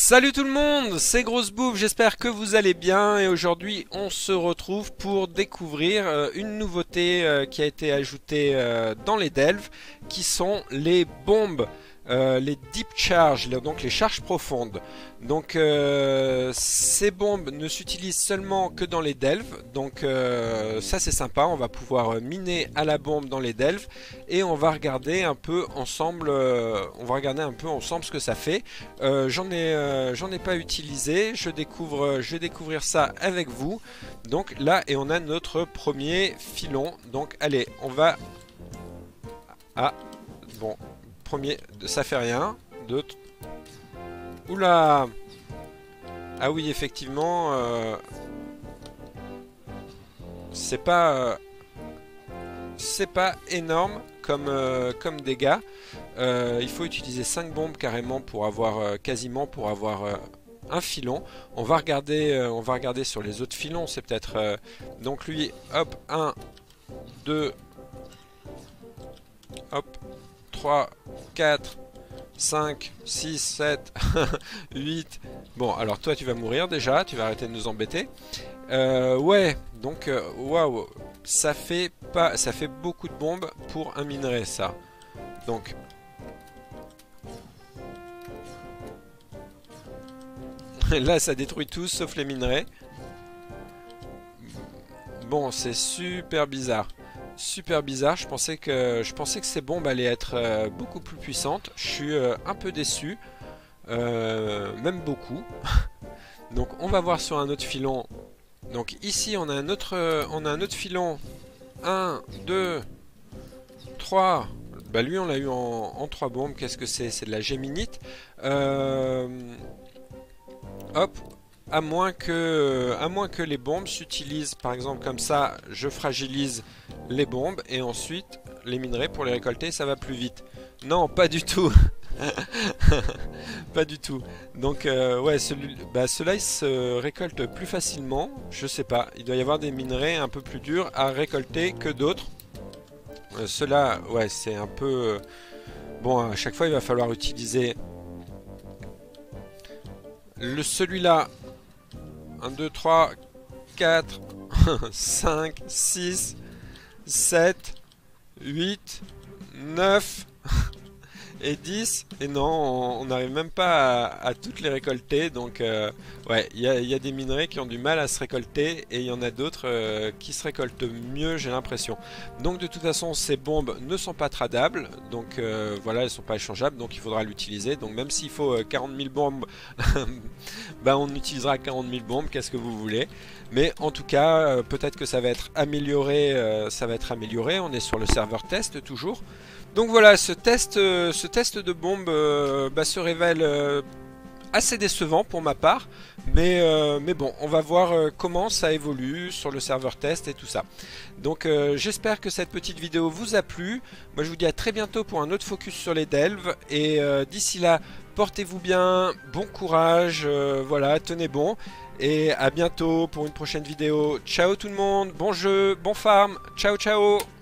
Salut tout le monde, c'est Grosse Bouffe, j'espère que vous allez bien et aujourd'hui on se retrouve pour découvrir une nouveauté qui a été ajoutée dans les delves qui sont les bombes, les deep charges, donc les charges profondes. Donc ces bombes ne s'utilisent seulement que dans les delves, donc ça c'est sympa, on va pouvoir miner à la bombe dans les delves et on va regarder un peu ensemble, ce que ça fait. J'en ai pas utilisé, je vais découvrir ça avec vous. Donc là, et on a notre premier filon. Donc allez, on va... Ah, bon, premier, ça fait rien. Deux... Oula! Ah oui, effectivement, c'est pas énorme comme dégâts. Il faut utiliser 5 bombes carrément pour avoir quasiment pour avoir un filon. On va regarder sur les autres filons. C'est peut-être donc lui. Hop, 1, 2, hop, 3, 4, 5, 6, 7, 8. Bon, alors toi tu vas mourir déjà. Tu vas arrêter de nous embêter. Ouais, donc waouh, ça fait beaucoup de bombes pour un minerai ça. Donc là ça détruit tout sauf les minerais. Bon, c'est super bizarre. Super bizarre, je pensais que ces bombes allaient être beaucoup plus puissantes. Je suis un peu déçu. Même beaucoup. Donc on va voir sur un autre filon. Donc ici on a un autre filon. 1, 2, 3. Bah lui on l'a eu en 3 bombes. Qu'est-ce que c'est? C'est de la géminite. Hop. À moins que les bombes s'utilisent par exemple comme ça, je fragilise les bombes et ensuite les minerais pour les récolter, ça va plus vite. Non, pas du tout. Pas du tout. Donc ouais, ceux-là ils se récoltent plus facilement. Je sais pas, il doit y avoir des minerais un peu plus durs à récolter que d'autres. Ceux-là, ouais, c'est un peu... Bon, à chaque fois il va falloir utiliser celui-là. 1, 2, 3, 4, 5, 6, 7, 8, 9 et 10. Et non, on n'arrive même pas à toutes les récolter. Donc ouais, il y a des minerais qui ont du mal à se récolter et il y en a d'autres qui se récoltent mieux, j'ai l'impression. Donc de toute façon, ces bombes ne sont pas tradables. Donc voilà, elles ne sont pas échangeables. Donc il faudra l'utiliser. Donc même s'il faut 40 000 bombes, bah, on utilisera 40 000 bombes. Qu'est-ce que vous voulez? Mais en tout cas, peut-être que ça va être amélioré. On est sur le serveur test toujours. Donc voilà, ce test de bombe se révèle assez décevant pour ma part. Mais bon, on va voir comment ça évolue sur le serveur test et tout ça. Donc j'espère que cette petite vidéo vous a plu. Moi je vous dis à très bientôt pour un autre focus sur les delves. Et d'ici là, portez-vous bien, bon courage, voilà, tenez bon. Et à bientôt pour une prochaine vidéo. Ciao tout le monde, bon jeu, bon farm, ciao ciao.